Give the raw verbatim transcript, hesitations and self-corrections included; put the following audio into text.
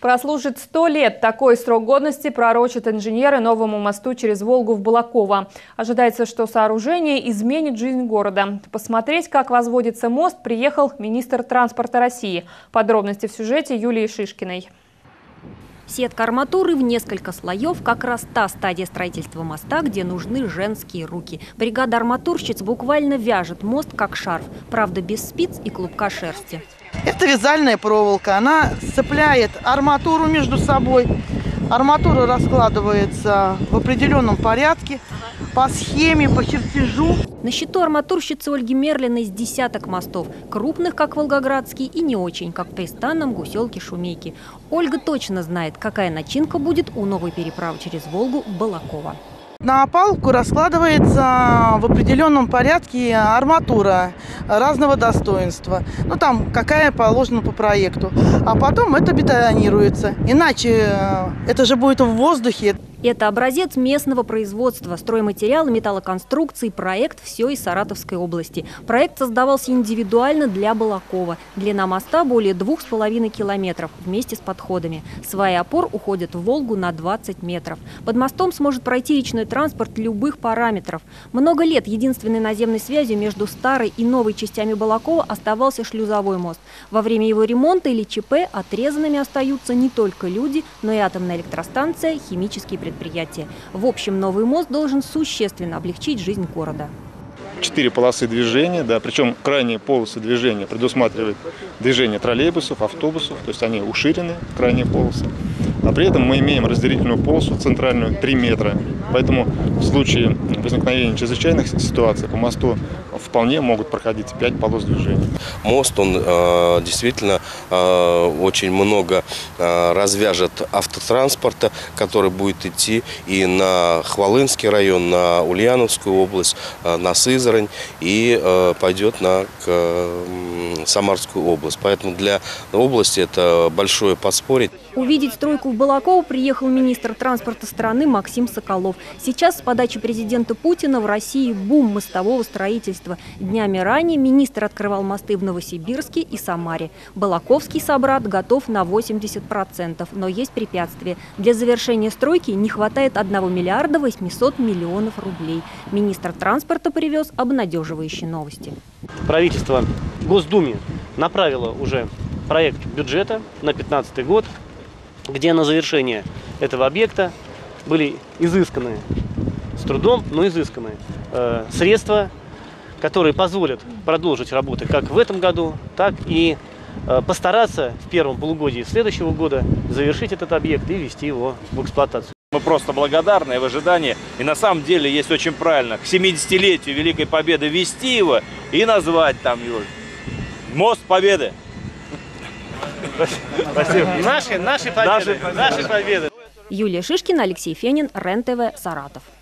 Прослужит сто лет. Такой срок годности пророчат инженеры новому мосту через Волгу в Балаково. Ожидается, что сооружение изменит жизнь города. Посмотреть, как возводится мост, приехал министр транспорта России. Подробности в сюжете Юлии Шишкиной. Сетка арматуры в несколько слоев – как раз та стадия строительства моста, где нужны женские руки. Бригада арматурщиц буквально вяжет мост как шарф, правда без спиц и клубка шерсти. Это вязальная проволока, она сцепляет арматуру между собой. Арматура раскладывается в определенном порядке, по схеме, по чертежу. На счету арматурщицы Ольги Мерлиной с десяток мостов. Крупных, как Волгоградский, и не очень, как в Пристанном, Гуселке, Шумейке. Ольга точно знает, какая начинка будет у новой переправы через Волгу в Балаково. На опалубку раскладывается в определенном порядке арматура разного достоинства. Ну, там, какая положена по проекту. А потом это бетонируется. Иначе это же будет в воздухе. Это образец местного производства, стройматериалы, металлоконструкции, проект «Все из Саратовской области». Проект создавался индивидуально для Балакова. Длина моста более двух с половиной километров вместе с подходами. Сваи опор уходят в Волгу на двадцать метров. Под мостом сможет пройти речной транспорт любых параметров. Много лет единственной наземной связью между старой и новой частями Балакова оставался шлюзовой мост. Во время его ремонта или ЧП отрезанными остаются не только люди, но и атомная электростанция, химические предприятия. Предприятия. В общем, новый мост должен существенно облегчить жизнь города. Четыре полосы движения, да, причем крайние полосы движения предусматривают движение троллейбусов, автобусов, то есть они уширены, крайние полосы. А при этом мы имеем разделительную полосу центральную три метра. Поэтому в случае возникновения чрезвычайных ситуаций по мосту вполне могут проходить пять полос движения. Мост, он э, действительно э, очень много э, развяжет автотранспорта, который будет идти и на Хвалынский район, на Ульяновскую область, э, на Сызрань и э, пойдет на к, э, Самарскую область. Поэтому для области это большое подспорье. Увидеть стройку в Балаково приехал министр транспорта страны Максим Соколов. Сейчас с подачи президента Путина в России бум мостового строительства. Днями ранее министр открывал мосты в Новосибирске и Самаре. Балаковский собрат готов на восемьдесят процентов, но есть препятствия. Для завершения стройки не хватает одного миллиарда восьмисот миллионов рублей. Министр транспорта привез обнадеживающие новости. Правительство в Госдуме направило уже проект бюджета на две тысячи пятнадцатый год, где на завершение этого объекта были изысканы, с трудом, но изысканы, э, средства, которые позволят продолжить работы как в этом году, так и э, постараться в первом полугодии следующего года завершить этот объект и ввести его в эксплуатацию. Мы просто благодарны в ожидании, и на самом деле есть очень правильно к семидесятилетию Великой Победы ввести его и назвать там его «Мост Победы». Спасибо. Наши, наши победы. Наши, наши победы. Юлия Шишкина, Алексей Фенин, РЕН-ТВ, Саратов.